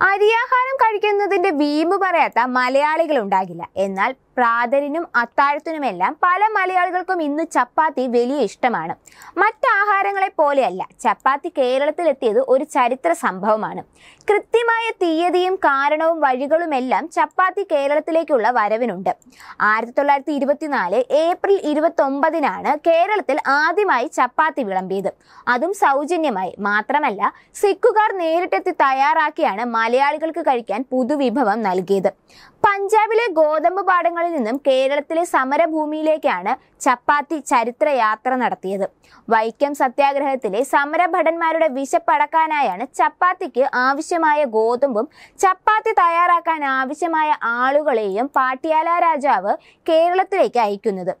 അരിയാഹാരം കഴിക്കുന്നതിന്റെ വീമ്പ് പറയാത്ത മലയാളികൾ ഉണ്ടാകില്ല. എന്നാൽ പ്രാതലിനും അത്താഴത്തിനുമെല്ലാം പല മലയാളികൾക്കും ഇന്ന് ചപ്പാത്തി വലിയ ഇഷ്ടമാണ്. മറ്റാഹാരങ്ങളെ പോലെയല്ല, ചപ്പാത്തി കേരളത്തിലെത്തിയത് ഒരു ചരിത്ര സംഭവമാണ്. കൃത്യമായ തീയതിയും കാരണവും വഴികളുമെല്ലാം ചപ്പാത്തി കേരളത്തിലേക്കുള്ള വരവിനുണ്ട്. 1924 ഏപ്രിൽ 29 കേരളത്തിൽ ആദ്യമായി ചപ്പാത്തി വിളമ്പിയത്. അതും സൗജന്യമായി. മാത്രമല്ല, സിഖുകാർ നേരിട്ടെത്തി തയ്യാറാക്കിയാണ് മലയാളികൾക്ക് കഴിക്കാൻ പുതുവിഭവം നൽകിയത്. പഞ്ചാബിലെ ഗോതമ്പ് പാടങ്ങളിൽ നിന്നും കേരളത്തിലെ സമരഭൂമിയിലേക്കാണ് ചപ്പാത്തി ചരിത്രയാത്ര നടത്തിയത്. വൈക്കം സത്യാഗ്രഹത്തിലെ സമരഭടന്മാരുടെ വിശപ്പടക്കാനായാണ് ചപ്പാത്തിക്ക് ആവശ്യമായ ഗോതമ്പും ചപ്പാത്തി തയ്യാറാക്കാൻ ആവശ്യമായ ആളുകളെയും പാട്യാല രാജാവ് കേരളത്തിലേക്ക് അയക്കുന്നത്.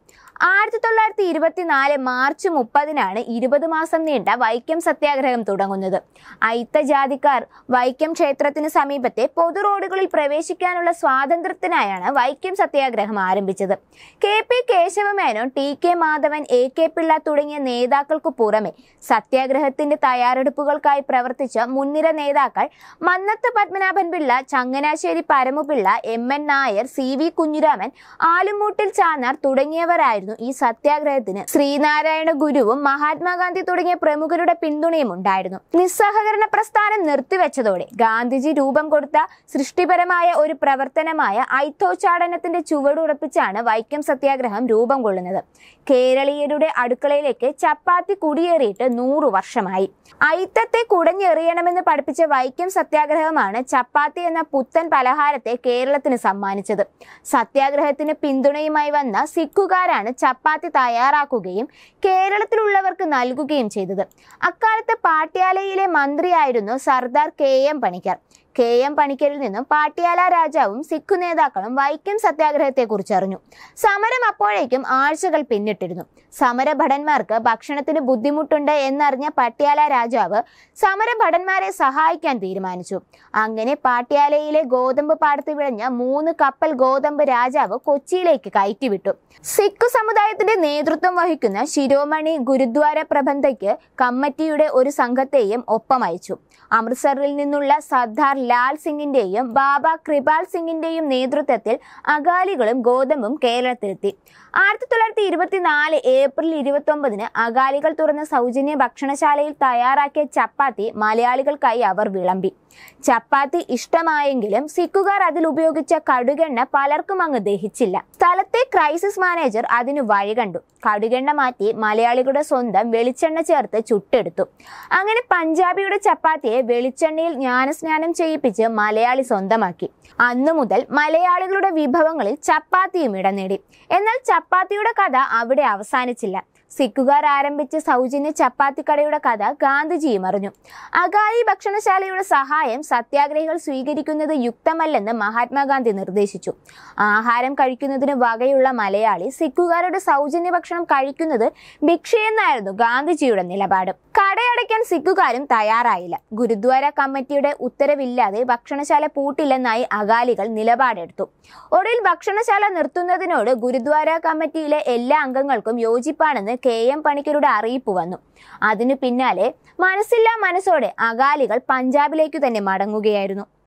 1924 മാർച്ച് 30 20 മാസം നീണ്ട വൈക്കം സത്യാഗ്രഹം തുടങ്ങുന്നത്. അയിത്ത ജാതിക്കാർ വൈക്കം ക്ഷേത്രത്തിന് സമീപത്തെ പൊതു റോഡുകളിൽ പ്രവേശിക്കാനുള്ള സ്വാതന്ത്ര്യത്തിനായാണ് വൈക്കം സത്യാഗ്രഹം ആരംഭിച്ചത്. KP Kesava Menon, TK Madhavan, AK Pillai തുടങ്ങിയ നേതാക്കൾക്കു പുറമെ സത്യാഗ്രഹത്തിന്റെ തയ്യാറെടുപ്പുകൾക്കായി പ്രവർത്തിച്ച മുൻനിര നേതാക്കൾ മന്നത്ത് പത്മനാഭൻ പിള്ള, ചങ്ങനാശ്ശേരി പരമുപിള്ള, MN നായർ, CV കുഞ്ഞിരാമൻ, ആലുമൂട്ടിൽ ചാന്നാർ തുടങ്ങിയവരായിരുന്നു ഈ സത്യാഗ്രഹത്തിന്. ശ്രീനാരായണ ഗുരുവും മഹാത്മാഗാന്ധി തുടങ്ങിയ പ്രമുഖരുടെ പിന്തുണയും ഉണ്ടായിരുന്നു. നിസ്സഹകരണ പ്രസ്ഥാനം നിർത്തിവെച്ചതോടെ ഗാന്ധിജി രൂപം കൊടുത്ത സൃഷ്ടിപരമായ ഒരു പ്രവർത്തനമായ ഐത്തോച്ചാടനത്തിന്റെ ചുവടുറപ്പിച്ചാണ് വൈക്കം സത്യാഗ്രഹം രൂപം കൊള്ളുന്നത്. കേരളീയരുടെ അടുക്കളയിലേക്ക് ചപ്പാത്തി കുടിയേറിയിട്ട് 100 വർഷമായി. ഐത്തത്തെ കുടഞ്ഞെറിയണമെന്ന് പഠിപ്പിച്ച വൈക്കം സത്യാഗ്രഹമാണ് ചപ്പാത്തി എന്ന പുത്തൻ പലഹാരത്തെ കേരളത്തിന് സമ്മാനിച്ചത്. സത്യാഗ്രഹത്തിന് പിന്തുണയുമായി വന്ന സിഖുകാരാണ് ചപ്പാത്തി തയ്യാറാക്കുകയും കേരളത്തിലുള്ളവർക്ക് നൽകുകയും ചെയ്തത്. അക്കാലത്ത് പാട്യാലയിലെ മന്ത്രിയായിരുന്നു സർദാർ KM പണിക്കർ. KM പണിക്കരിൽ നിന്നും പാട്യാല രാജാവും സിഖു നേതാക്കളും വൈക്കം സത്യാഗ്രഹത്തെക്കുറിച്ച് അറിഞ്ഞു. സമരം അപ്പോഴേക്കും ആഴ്ചകൾ പിന്നിട്ടിരുന്നു. സമരഭടന്മാർക്ക് ഭക്ഷണത്തിന് ബുദ്ധിമുട്ടുണ്ട് എന്നറിഞ്ഞ പാട്യാല രാജാവ് സമരഭടന്മാരെ സഹായിക്കാൻ തീരുമാനിച്ചു. അങ്ങനെ പാട്യാലയിലെ ഗോതമ്പ് പാടത്ത് വിളഞ്ഞ 3 കപ്പൽ ഗോതമ്പ് രാജാവ് കൊച്ചിയിലേക്ക് കയറ്റിവിട്ടു. സിഖ് സമുദായത്തിന്റെ നേതൃത്വം വഹിക്കുന്ന ശിരോമണി ഗുരുദ്വാര പ്രബന്ധയ്ക്ക് കമ്മിറ്റിയുടെ ഒരു സംഘത്തെയും ഒപ്പമയച്ചു. അമൃത്സറിൽ നിന്നുള്ള സർദാർ ലാൽ സിംഗിന്റെയും ബാബ കൃപാൽ സിംഗിന്റെയും നേതൃത്വത്തിൽ അകാലികളും ഗോതമ്പും കേരളത്തിലെത്തി. 1924 ഏപ്രിൽ 29 അകാലികൾ തുറന്ന സൗജന്യ ഭക്ഷണശാലയിൽ തയ്യാറാക്കിയ ചപ്പാത്തി മലയാളികൾക്കായി അവർ വിളമ്പി. ചപ്പാത്തി ഇഷ്ടമായെങ്കിലും സിഖുകാർ അതിൽ ഉപയോഗിച്ച കടുകെണ്ണ പലർക്കും അങ്ങ് ദഹിച്ചില്ല. സ്ഥലത്തെ ക്രൈസിസ് മാനേജർ അതിനു വഴി കണ്ടു. കടുകെണ്ണ മാറ്റി മലയാളികളുടെ സ്വന്തം വെളിച്ചെണ്ണ ചേർത്ത് ചുട്ടെടുത്തു. അങ്ങനെ പഞ്ചാബിയുടെ ചപ്പാത്തിയെ വെളിച്ചെണ്ണയിൽ ജ്ഞാനസ്നാനം ചെയ്യിപ്പിച്ച് മലയാളി സ്വന്തമാക്കി. അന്നു മുതൽ മലയാളികളുടെ വിഭവങ്ങളിൽ ചപ്പാത്തിയും ഇടം നേടി. എന്നാൽ ചപ്പാത്തിയുടെ കഥ അവിടെ അവസാനിച്ചില്ല. സിഖുകാർ ആരംഭിച്ച സൗജന്യ ചപ്പാത്തിക്കടയുടെ കഥ ഗാന്ധിജിയും അറിഞ്ഞു. അകാലി ഭക്ഷണശാലയുടെ സഹായം സത്യാഗ്രഹികൾ സ്വീകരിക്കുന്നത് യുക്തമല്ലെന്ന് മഹാത്മാഗാന്ധി നിർദ്ദേശിച്ചു. ആഹാരം കഴിക്കുന്നതിന് വകയുള്ള മലയാളി സിഖുകാരുടെ സൗജന്യ ഭക്ഷണം കഴിക്കുന്നത് ഭിക്ഷയെന്നായിരുന്നു ഗാന്ധിജിയുടെ നിലപാട്. കടയടയ്ക്കാൻ സിഖുകാരും തയ്യാറായില്ല. ഗുരുദ്വാര കമ്മിറ്റിയുടെ ഉത്തരവില്ലാതെ ഭക്ഷണശാല പൂട്ടില്ലെന്നായി അകാലികൾ നിലപാടെടുത്തു. ഒടുവിൽ ഭക്ഷണശാല നിർത്തുന്നതിനോട് ഗുരുദ്വാര കമ്മിറ്റിയിലെ എല്ലാ അംഗങ്ങൾക്കും യോജിപ്പാണെന്ന് KM പണിക്കരുടെ അറിയിപ്പ് വന്നു. അതിനു പിന്നാലെ മനസ്സില്ലാ മനസ്സോടെ അകാലികൾ പഞ്ചാബിലേക്കു തന്നെ മടങ്ങുകയായിരുന്നു.